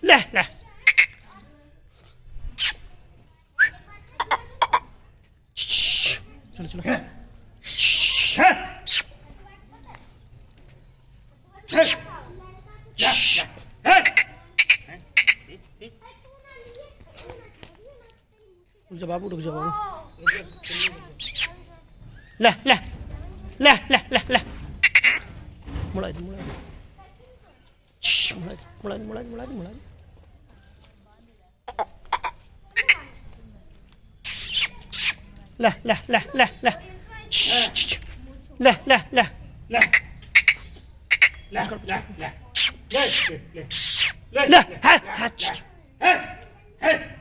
لا لا चलो चलो रुक जा बाबू, रुक जा बाबू। ला ला ला ला ला ला मुड़ा दे, मुड़ा दे, मुड़ा दे, मुड़ा दे, मुड़ा दे, मुड़ा दे। لا لا لا لا لا لا لا لا لا لا لا لا لا لا ها ها لا